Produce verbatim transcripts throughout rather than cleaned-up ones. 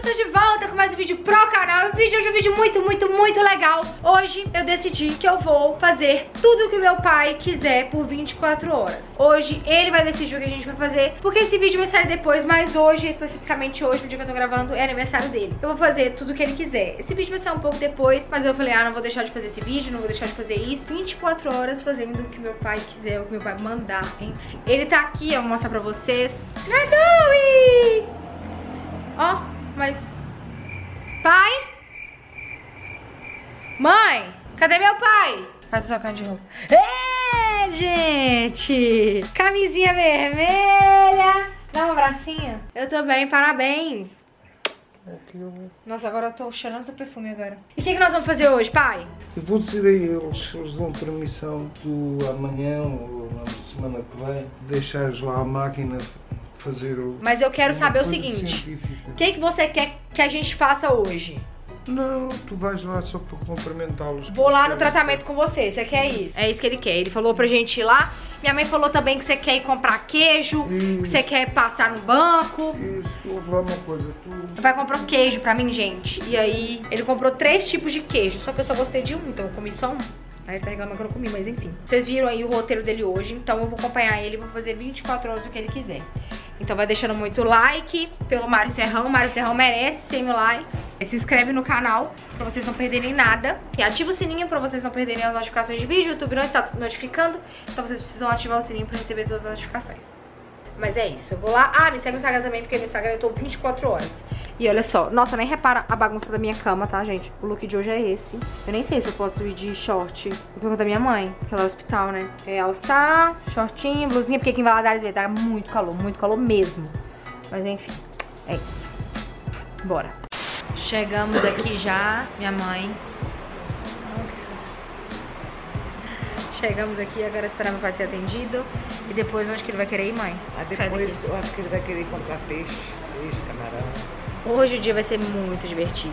estou de volta com mais um vídeo pro canal. E o vídeo hoje é um vídeo muito, muito, muito legal. Hoje eu decidi que eu vou fazer tudo que meu pai quiser por vinte e quatro horas. Hoje ele vai decidir o que a gente vai fazer, porque esse vídeo vai sair depois, mas hoje, especificamente hoje, no dia que eu tô gravando, é aniversário dele. Eu vou fazer tudo que ele quiser. Esse vídeo vai sair um pouco depois, mas eu falei, ah, não vou deixar de fazer esse vídeo, não vou deixar de fazer isso. vinte e quatro horas fazendo o que meu pai quiser, o que meu pai mandar, enfim. Ele tá aqui, eu vou mostrar pra vocês. Nadoi! Ó, mas... Pai? Mãe? Cadê meu pai? Vai trocando de roupa. É, gente! Camisinha vermelha. Dá um abracinho. Eu tô bem, parabéns. Nossa, agora eu tô cheirando seu perfume agora. E o que, que nós vamos fazer hoje, pai? Eu vou dizer a eles, se eles dão permissão do amanhã ou na semana que vem, deixares lá a máquina fazer o... Mas eu quero saber o seguinte, o que, que você quer que a gente faça hoje? Não, tu vais lá só para cumprimentá-los. Vou lá no tratamento com você, você quer isso? É isso que ele quer, ele falou pra gente ir lá. Minha mãe falou também que você quer ir comprar queijo, isso. Que você quer passar no banco. Isso, vou falar uma coisa, tu... Vai comprar queijo pra mim, gente. E aí, ele comprou três tipos de queijo, só que eu só gostei de um, então eu comi só um. Aí ele tá reclamando que eu não comi, mas enfim. Vocês viram aí o roteiro dele hoje, então eu vou acompanhar ele e vou fazer vinte e quatro horas o que ele quiser. Então vai deixando muito like pelo Mário Serrão. O Mário Serrão merece cem mil likes. Se inscreve no canal pra vocês não perderem nada. E ativa o sininho pra vocês não perderem as notificações de vídeo. O YouTube não está notificando, então vocês precisam ativar o sininho pra receber todas as notificações. Mas é isso, eu vou lá. Ah, me segue no Instagram também, porque no Instagram eu tô vinte e quatro horas. E olha só, nossa, nem repara a bagunça da minha cama, tá, gente? O look de hoje é esse. Eu nem sei se eu posso ir de short. Por conta da minha mãe, que ela é hospital, né? É all-star, shortinho, blusinha, porque aqui em Valadares vai tá muito calor, muito calor mesmo. Mas enfim, é isso. Bora. Chegamos aqui já, minha mãe. Chegamos aqui, agora esperar meu pai ser atendido. E depois, onde que ele vai querer ir, mãe? Ah, depois eu acho que ele vai querer comprar peixe, peixe, camarão. Hoje o dia vai ser muito divertido.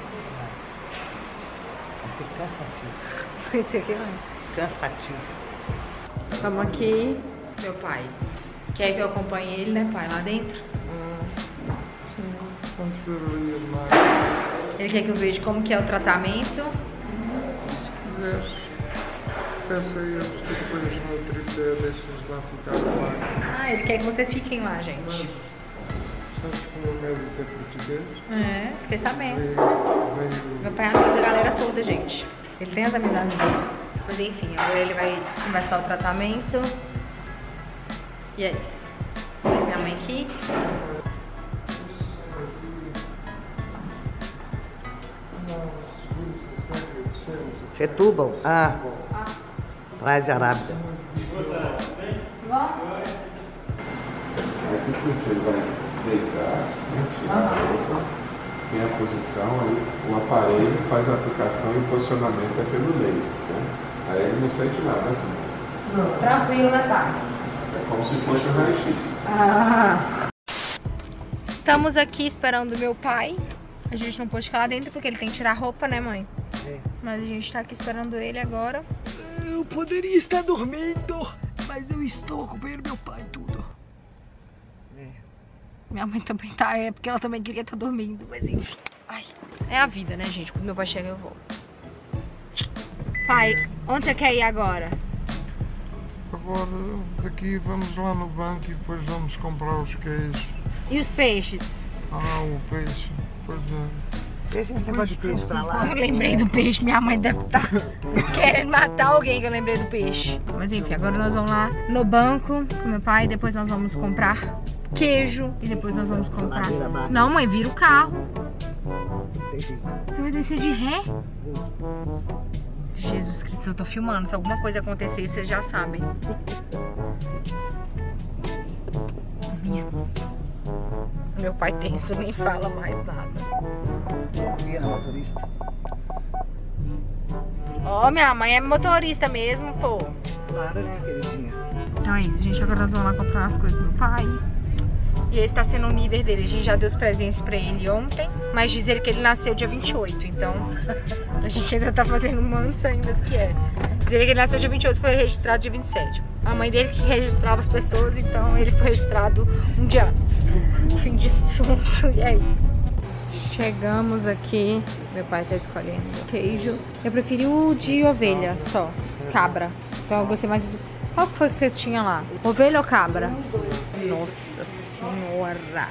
Vai ser cansativo. Vai ser o que, mãe? Cansativo. Vamos aqui. Meu pai. Quer que eu acompanhe ele, né, pai? Lá dentro? Hum, sim, vamos ver ali mais. Ele quer que eu veja como que é o tratamento. Se quiseres, peça a eles, depois no outro dia deixas lá ficar lá. Ah, ele quer que vocês fiquem lá, gente. Mas, sabes que o meu médico é português? É, fiquei sabendo. Veio, veio... Meu pai é amigo da galera toda, gente. Ele tem as amizades dele. Mas enfim, agora ele vai começar o tratamento. E é isso. Tem minha mãe aqui. Setúbal? Ah, Praia de Arábia. Aqui sim, ele vai deitar, né, tirar a roupa, tem a posição, aí o aparelho faz a aplicação e o posicionamento é pelo laser, né? Aí ele não sente nada assim. Não, tranquilo, né, pai? É como se fosse um raio-x. Ah. Estamos aqui esperando o meu pai. A gente não pôde ficar lá dentro porque ele tem que tirar a roupa, né, mãe? É. Mas a gente tá aqui esperando ele agora. Eu poderia estar dormindo, mas eu estou acompanhando meu pai e tudo. É. Minha mãe também tá, é porque ela também queria estar dormindo, mas enfim. Ai, é a vida, né, gente? Quando meu pai chega, eu vou. Pai, onde você quer ir agora? Agora, daqui vamos lá no banco e depois vamos comprar os queijos. E os peixes? Ah, o peixe, pois é. Deixa esse negócio de peixe pra lá. Eu lembrei do peixe, minha mãe deve estar querendo matar alguém que eu lembrei do peixe. Mas enfim, agora nós vamos lá no banco com meu pai, depois nós vamos comprar queijo e depois nós vamos comprar... Não, mãe, vira o carro. Você vai descer de ré? Jesus Cristo, eu tô filmando. Se alguma coisa acontecer, vocês já sabem. Minha nossa. Meu pai tem isso, nem fala mais nada. Vira motorista. Ó, oh, minha mãe é motorista mesmo, pô. Claro, né, queridinha? Então é isso, gente. Agora nós vamos lá comprar as coisas do meu pai. E esse tá sendo o nível dele. A gente já deu os presentes pra ele ontem, mas diz ele que ele nasceu dia vinte e oito, então a gente ainda tá fazendo mantos ainda do que é. Diz ele que ele nasceu dia vinte e oito e foi registrado dia vinte e sete. A mãe dele que registrava as pessoas, então ele foi registrado um dia antes. Fim de assunto, e é isso. Chegamos aqui. Meu pai tá escolhendo queijo. Eu preferi o de ovelha só. Cabra. Então eu gostei mais do... Qual que foi que você tinha lá? Ovelha ou cabra? Nossa senhora.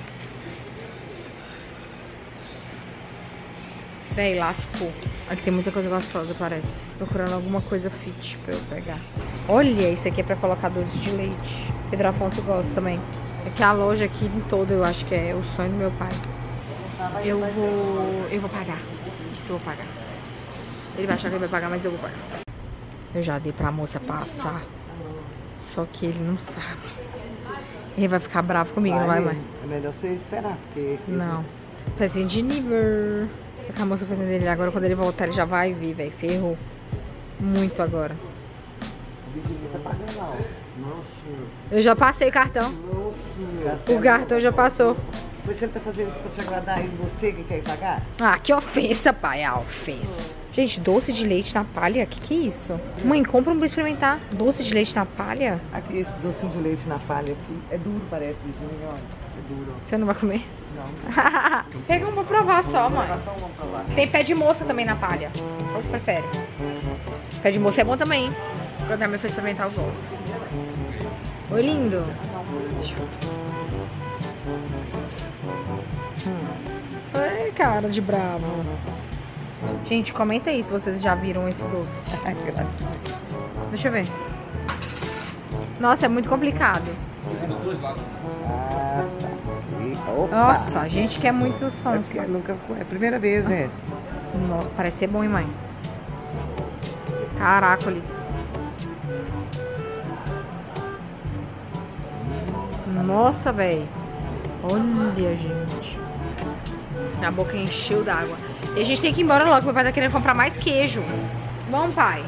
Véi, lascou. Aqui tem muita coisa gostosa, parece. Procurando alguma coisa fit pra eu pegar. Olha, isso aqui é pra colocar doce de leite. Pedro Afonso gosta também. É que a loja aqui em todo eu acho que é o sonho do meu pai. Eu vou... Eu vou pagar. Isso eu vou pagar. Ele vai achar que ele vai pagar, mas eu vou pagar. Eu já dei pra moça passar. Só que ele não sabe. Ele vai ficar bravo comigo, vai, não vai, mãe? É melhor você esperar, porque... Não. Presente de nível. A moça foi entender ele agora. Quando ele voltar, ele já vai vir, velho. Ferrou. Muito agora. O bichinho tá pagando lá, ó. Nossa. Eu já passei o cartão. Nossa. O cartão já passou. Pois ele tá fazendo isso pra te agradar e você que quer pagar? Ah, que ofensa, pai. Ah, ofensa. Gente, doce de leite na palha? Que que é isso? Mãe, compra um pra experimentar. Doce de leite na palha? Aqui, esse docinho de leite na palha aqui. É duro, parece, bichinho, olha. É duro. Você não vai comer? Não. Pega um pra provar só, mãe. Só uma pra lá. Tem pé de moça também na palha. Qual você prefere? Pé de moça é bom também, hein? Quando a minha mãe foi experimentar, eu volto. Oi, lindo. Hum. Ai, cara de bravo. Gente, comenta aí se vocês já viram esse doce. Ai, graças. Deixa eu ver. Nossa, é muito complicado. Ah, tá. Opa. Nossa, a gente quer muito É, sonsa. porque nunca... é a primeira vez, né? Nossa, parece ser bom, hein, mãe? Caracoles. Nossa, velho. Olha, gente. Minha boca encheu d'água. E a gente tem que ir embora logo. Meu pai tá querendo comprar mais queijo. Bom, pai.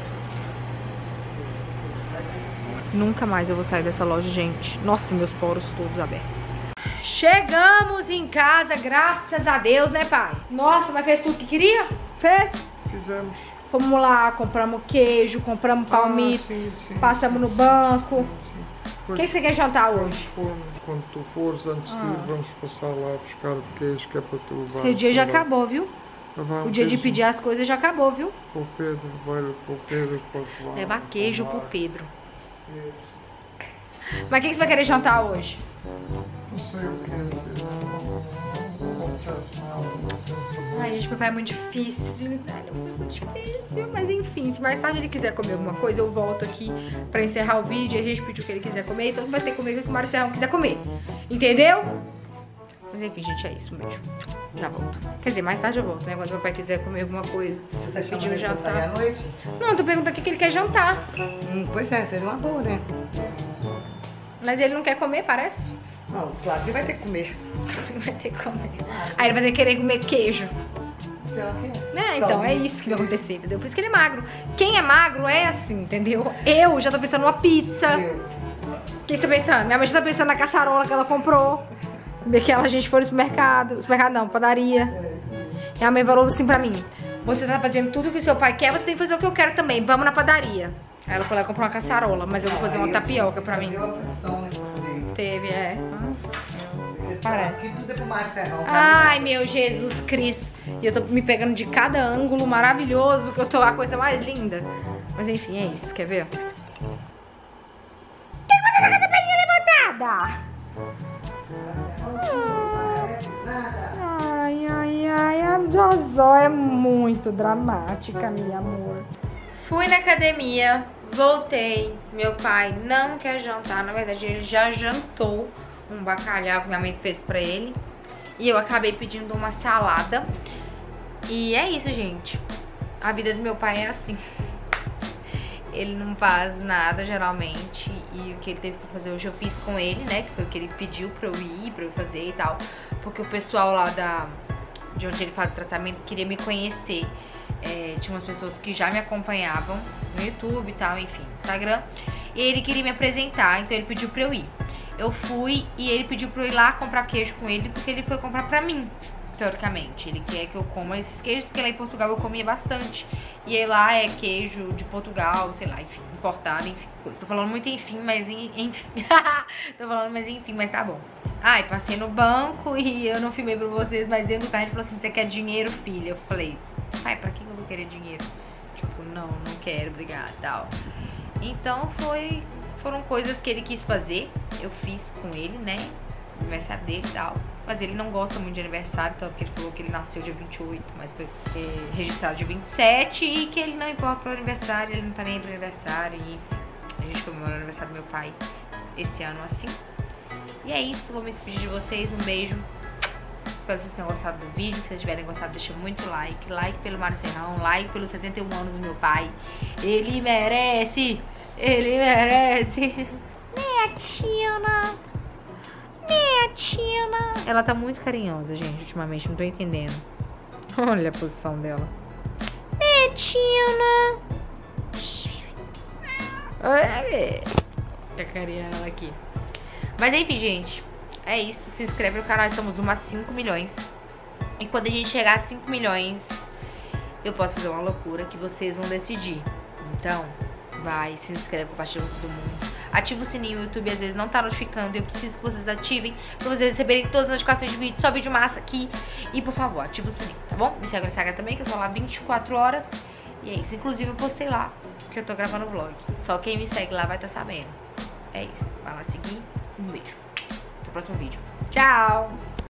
Nunca mais eu vou sair dessa loja, gente. Nossa, meus poros todos abertos. Chegamos em casa, graças a Deus, né, pai? Nossa, mas fez tudo que queria? Fez? Fizemos. Fomos lá, compramos queijo, compramos palmito, Ah, sim, sim. passamos no banco. O Pois, que que você quer jantar hoje? quando, quando tu fores, antes de ir, vamos passar lá buscar o queijo que é para tu levar. Seu dia já para lá. acabou, viu? Levar O dia de queijo pedir as coisas já acabou, viu? para o Pedro, vai para o Pedro, posso lá. Levar queijo pro tomar. Pedro. Isso. Mas o que que você vai querer jantar hoje? Não sei o que é. Não acontece nada, não penso. Ai, gente, meu pai é muito difícil de lidar, ele é muito difícil. Mas enfim, se mais tarde ele quiser comer alguma coisa, eu volto aqui pra encerrar o vídeo. A gente pediu o que ele quiser comer, então vai ter que comer o que o Mário Serrão quiser comer. Entendeu? Mas enfim, gente, é isso. Um beijo. Já volto. Quer dizer, mais tarde eu volto, né? Quando meu pai quiser comer alguma coisa. Você tá chamando Pedindo ele pra sair à jantar. noite? Não, eu tô perguntando o que que ele quer jantar. Hum, pois é, seja uma boa, né? Mas ele não quer comer, parece. Não, claro que vai ter que comer. Vai ter que comer. Aí ele vai ter que querer comer queijo. Então, o quê? Né? Então é isso que vai acontecer, entendeu? Por isso que ele é magro. Quem é magro é assim, entendeu? Eu já tô pensando numa pizza. Eu. O que você tá pensando? Minha mãe já tá pensando na caçarola que ela comprou. Que ela, a gente foi no supermercado. Supermercado não, padaria. E a mãe falou assim pra mim: você tá fazendo tudo que o seu pai quer, você tem que fazer o que eu quero também. Vamos na padaria. Aí ela falou: ela comprou uma caçarola, mas eu vou fazer uma tapioca pra mim. Fazer uma pressão, né? Teve, é. Parece. Que tudo é pro Mário Serrão. Ai, meu Jesus Cristo. E eu tô me pegando de cada ângulo maravilhoso, que eu tô a coisa mais linda. Mas enfim, é isso. Quer ver? Quem botou a perninha levantada? Ai, ai, ai. A Josó é muito dramática, meu amor. Fui na academia, voltei. Meu pai não quer jantar. Na verdade, ele já jantou um bacalhau que minha mãe fez pra ele. E eu acabei pedindo uma salada. E é isso, gente. A vida do meu pai é assim. Ele não faz nada, geralmente. E o que ele teve pra fazer hoje eu fiz com ele, né? Que foi o que ele pediu pra eu ir, pra eu fazer e tal. Porque o pessoal lá da, de onde ele faz o tratamento queria me conhecer. É, tinha umas pessoas que já me acompanhavam no YouTube e tal, enfim, Instagram. E ele queria me apresentar, então ele pediu pra eu ir. Eu fui e ele pediu pra eu ir lá comprar queijo com ele, porque ele foi comprar pra mim. teoricamente. Ele quer que eu coma esses queijos, porque lá em Portugal eu comia bastante. E aí lá é queijo de Portugal, sei lá, enfim, importado, enfim, coisa. Tô falando muito enfim, mas enfim. Tô falando mas enfim, mas tá bom. Ai, passei no banco e eu não filmei pra vocês, mas dentro do carro ele falou assim, você quer dinheiro, filha? Eu falei, ai, pra que eu vou querer dinheiro? Tipo, não, não quero, obrigada, tal. Então foi, foram coisas que ele quis fazer, eu fiz com ele, né? Aniversário dele e tal. Mas ele não gosta muito de aniversário, então porque ele falou que ele nasceu dia vinte e oito, mas foi é, registrado dia vinte e sete e que ele não importa pro aniversário, ele não tá nem aí pro aniversário. E a gente comemora o aniversário do meu pai esse ano assim. E é isso, vou me despedir de vocês, um beijo. Espero que vocês tenham gostado do vídeo. Se vocês tiverem gostado, deixa muito like. Like pelo Mário Serrão, like pelos setenta e um anos do meu pai. Ele merece, ele merece. Né, Tina? Né, Tina? Ela tá muito carinhosa, gente, ultimamente, não tô entendendo. Olha a posição dela. Né, Tina? Olha a carinha dela aqui. Mas enfim, gente, é isso. Se inscreve no canal, estamos rumo a cinco milhões. E quando a gente chegar a cinco milhões, eu posso fazer uma loucura que vocês vão decidir. Então, vai, se inscreve, compartilha com todo mundo. Ativa o sininho, o YouTube às vezes não tá notificando. Eu preciso que vocês ativem pra vocês receberem todas as notificações de vídeo. Só vídeo massa aqui. E por favor, ativa o sininho, tá bom? Me segue no Instagram também, que eu tô lá vinte e quatro horas. E é isso. Inclusive eu postei lá que eu tô gravando vlog. Só quem me segue lá vai tá sabendo. É isso. Vai lá seguir. Um beijo. Até o próximo vídeo. Tchau!